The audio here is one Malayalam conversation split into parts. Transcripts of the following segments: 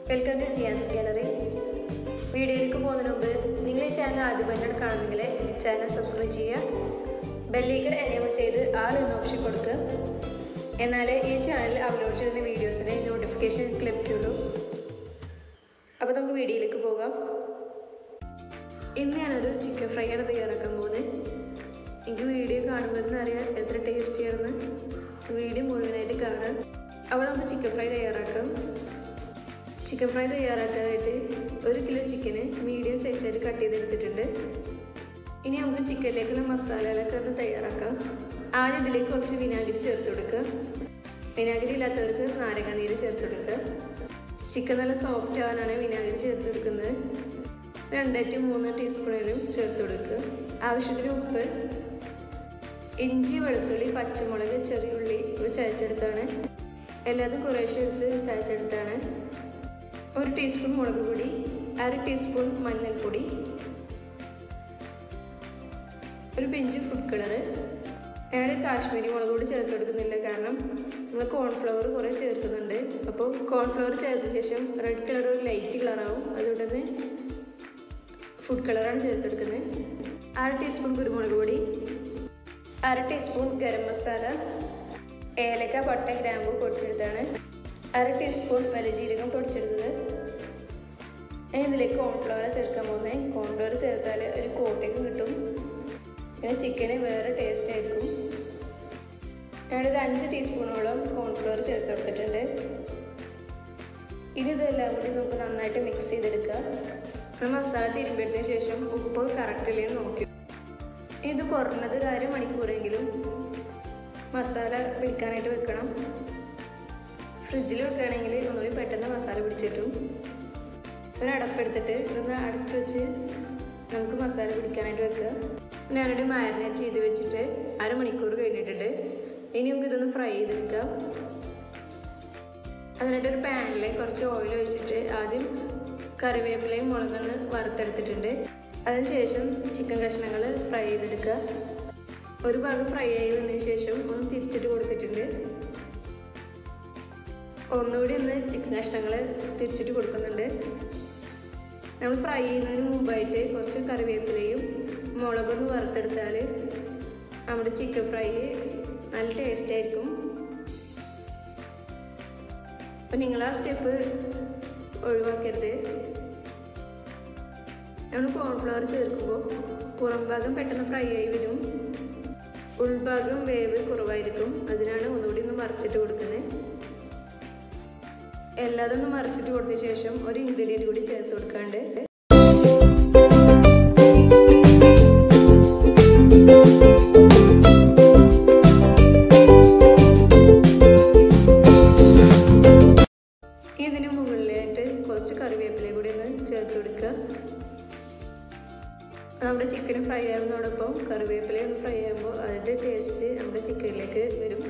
Welcome to സിയാൻസ് gallery. വീഡിയോയിലേക്ക് പോകുന്നതിന് മുമ്പ് നിങ്ങൾ ഈ ചാനൽ ആദ്യമായിട്ടാണ് കാണുന്നെങ്കിൽ ചാനൽ സബ്സ്ക്രൈബ് ചെയ്യുക, ബെല്ലൈക്കൺ എനേബിൾ ചെയ്ത് ആൾ എന്ന ഓപ്ഷൻ കൊടുക്കുക. എന്നാലേ ഈ ചാനൽ അപ്ലോഡ് ചെയ്യുന്ന വീഡിയോസിന് നോട്ടിഫിക്കേഷൻ ലഭിക്കുള്ളൂ. അപ്പോൾ നമുക്ക് വീഡിയോയിലേക്ക് പോകാം. ഇന്ന് ഞാനൊരു ചിക്കൻ ഫ്രൈ ആണ് തയ്യാറാക്കാൻ പോകുന്നത്. എനിക്ക് വീഡിയോ കാണുമ്പോൾ തന്നെ അറിയാം എത്ര ടേസ്റ്റിയാണെന്ന്. വീഡിയോ മുഴുവനായിട്ട് കാണാം. അപ്പോൾ നമുക്ക് ചിക്കൻ ഫ്രൈ തയ്യാറാക്കാം. ചിക്കൻ ഫ്രൈ തയ്യാറാക്കാനായിട്ട് 1 കിലോ ചിക്കന് മീഡിയം സൈസായിട്ട് കട്ട് ചെയ്തെടുത്തിട്ടുണ്ട്. ഇനി നമുക്ക് ചിക്കനിലേക്കുള്ള മസാലകളൊക്കെ ഒന്ന് തയ്യാറാക്കാം. ആദ്യം ഇതിലേക്ക് കുറച്ച് വിനാഗിരി ചേർത്ത് കൊടുക്കുക. വിനാഗിരി ഇല്ലാത്തവർക്ക് നാരങ്ങാനീര് ചേർത്ത് കൊടുക്കുക. ചിക്കൻ നല്ല സോഫ്റ്റ് ആവാനാണ് വിനാഗിരി ചേർത്ത് കൊടുക്കുന്നത്. 2 to 3 ടീസ്പൂണിലും ചേർത്ത് കൊടുക്കുക. ആവശ്യത്തിന് ഉപ്പ്, ഇഞ്ചി, വെളുത്തുള്ളി, പച്ചമുളക്, ചെറിയുള്ളി ഇവ ചതച്ചെടുത്താണ്. എല്ലാതും കുറേശ്ശെ എടുത്ത് ചതച്ചെടുത്താണ്. 1 ടീസ്പൂൺ മുളക് പൊടി, 1/2 ടീസ്പൂൺ മഞ്ഞൾപ്പൊടി, ഒരു പിഞ്ച് ഫുഡ് കളറ്. ഞങ്ങൾ കാശ്മീരി മുളക് പൊടി ചേർത്ത് കൊടുക്കുന്നില്ല, കാരണം നമ്മൾ കോൺഫ്ലവർ കുറേ ചേർക്കുന്നുണ്ട്. അപ്പോൾ കോൺഫ്ലവർ ചേർത്തതിന് ശേഷം റെഡ് കളർ ഒരു ലൈറ്റ് കളറാവും. അതുകൊണ്ട് തന്നെ ഫുഡ് കളറാണ് ചേർത്തെടുക്കുന്നത്. 1/2 ടീസ്പൂൺ കുരുമുളക് പൊടി, 1/2 ടീസ്പൂൺ ഗരം മസാല, ഏലക്ക, പട്ട, ഗ്രാമ്പൂ പൊടിച്ചെടുത്താണ്. 1/2 ടീസ്പൂൺ വലിയ ജീരകം പൊടിച്ചെടുത്തത്. ഇതിലേക്ക് കോൺഫ്ലവർ ചേർക്കാൻ പോകുന്നത്. കോൺഫ്ലവർ ചേർത്താൽ ഒരു കോട്ടിങ് കിട്ടും, പിന്നെ ചിക്കന് വേറെ ടേസ്റ്റ് ആയിരിക്കും. ഞാനൊരു 5 ടീസ്പൂണോളം കോൺഫ്ലവർ ചേർത്ത് കൊടുത്തിട്ടുണ്ട്. ഇനി ഇതെല്ലാം കൂടി നമുക്ക് നന്നായിട്ട് മിക്സ് ചെയ്തെടുക്കുക. മസാല തിരുമ്പിയതിന് ശേഷം ഉപ്പ് കറക്റ്റില്ലെന്ന് നോക്കി. ഇത് കുറഞ്ഞത് ഒരു 1/2 മണിക്കൂറെങ്കിലും മസാല പിടിക്കാനായിട്ട് വെക്കണം. ഫ്രിഡ്ജിൽ വെക്കുകയാണെങ്കിൽ ഒന്നുകൂടി പെട്ടെന്ന് മസാല പിടിച്ചിട്ടും. ഒരു അടപ്പെടുത്തിട്ട് ഇതൊന്ന് അടച്ചു വെച്ച് നമുക്ക് മസാല പിടിക്കാനായിട്ട് വെക്കുക. ഞാനൊരു മാരിനേറ്റ് ചെയ്ത് വെച്ചിട്ട് 1/2 മണിക്കൂർ കഴിഞ്ഞിട്ടുണ്ട്. ഇനി നമുക്ക് ഇതൊന്ന് ഫ്രൈ ചെയ്തെടുക്കാം. അതിനായിട്ടൊരു പാനിൽ കുറച്ച് ഓയിൽ ഒഴിച്ചിട്ട് ആദ്യം കറിവേപ്പിലയും മുളകൊന്ന് വറുത്തെടുത്തിട്ടുണ്ട്. അതിനുശേഷം ചിക്കൻ കഷ്ണങ്ങൾ ഫ്രൈ ചെയ്തെടുക്കുക. ഒരു ഭാഗം ഫ്രൈ ആയി വന്നതിന് ശേഷം ഒന്ന് തിരിച്ചിട്ട് കൊടുത്തിട്ടുണ്ട്. ഒന്നുകൂടി ഒന്ന് ചിക്കൻ കഷ്ണങ്ങൾ തിരിച്ചിട്ട് കൊടുക്കുന്നുണ്ട്. നമ്മൾ ഫ്രൈ ചെയ്യുന്നതിന് മുമ്പായിട്ട് കുറച്ച് കറിവേപ്പിലയും മുളകൊന്ന് വറുത്തെടുത്താൽ നമ്മുടെ ചിക്കൻ ഫ്രൈ നല്ല ടേസ്റ്റ് ആയിരിക്കും. അപ്പം നിങ്ങൾ ആ സ്റ്റെപ്പ് ഒഴിവാക്കരുത്. നമ്മൾ കോൺഫ്ലവർ ചേർക്കുമ്പോൾ പുറം ഭാഗം പെട്ടെന്ന് ഫ്രൈ ആയി വരും, ഉൾഭാഗം വേവ് കുറവായിരിക്കും. അതിനാണ് ഒന്നുകൂടി ഒന്ന് മറിച്ചിട്ട് കൊടുക്കുന്നത്. എല്ലാതൊന്നും മറിച്ചിട്ട് കൊടുത്തതിന് ശേഷം ഒരു ഇൻഗ്രീഡിയൻറ്റ് കൂടി ചേർത്ത് കൊടുക്കാണ്ട്. ഇതിന് മുകളിലായിട്ട് കുറച്ച് കറിവേപ്പിലയും കൂടി ഒന്ന് ചേർത്ത് കൊടുക്കുക. നമ്മുടെ ചിക്കൻ ഫ്രൈ ആവുന്നതോടൊപ്പം കറിവേപ്പില ഒന്ന് ഫ്രൈ ആകുമ്പോൾ അതിൻ്റെ ടേസ്റ്റ് നമ്മുടെ ചിക്കനിലേക്ക് വരും.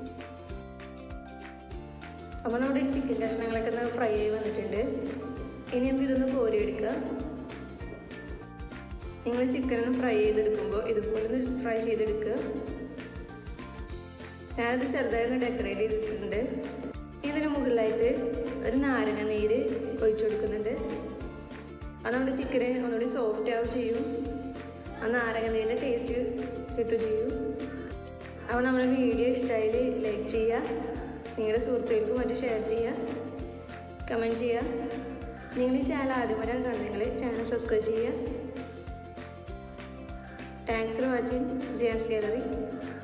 അപ്പോൾ നമ്മുടെ ചിക്കൻ കഷ്ണങ്ങളൊക്കെ ഒന്ന് ഫ്രൈ ആയി വന്നിട്ടുണ്ട്. ഇനി നമുക്ക് ഇതൊന്ന് കോരിയെടുക്കുക. നിങ്ങൾ ചിക്കൻ ഒന്ന് ഫ്രൈ ചെയ്തെടുക്കുമ്പോൾ ഇതുപോലെ ഒന്ന് ഫ്രൈ ചെയ്തെടുക്കുക. ഞാനത് ചെറുതായി ഡെക്കറേറ്റ് ചെയ്തിട്ടുണ്ട്. ഇതിന് മുകളിലായിട്ട് ഒരു നാരങ്ങ നീര് ഒഴിച്ചു കൊടുക്കുന്നുണ്ട്. അത് നമ്മുടെ ചിക്കന് ഒന്നുകൂടി സോഫ്റ്റ് ആവുകയും ചെയ്യും. ആ നാരങ്ങ നീരിൻ്റെ ടേസ്റ്റ് കിട്ടുകയും ചെയ്യും. അപ്പോൾ നമ്മുടെ വീഡിയോ ഇഷ്ടമായാൽ ലൈക്ക് ചെയ്യുക, നിങ്ങളുടെ സുഹൃത്തുക്കൾക്കും മറ്റും ഷെയർ ചെയ്യുക, കമൻറ്റ് ചെയ്യുക. നിങ്ങൾ ഈ ചാനൽ ആദ്യമായിട്ടാണ് കാണുന്നതെങ്കിൽ ചാനൽ സബ്സ്ക്രൈബ് ചെയ്യുക. താങ്ക്സ് ഫോർ വാച്ചിങ് സിയാൻസ് ഗാലറി.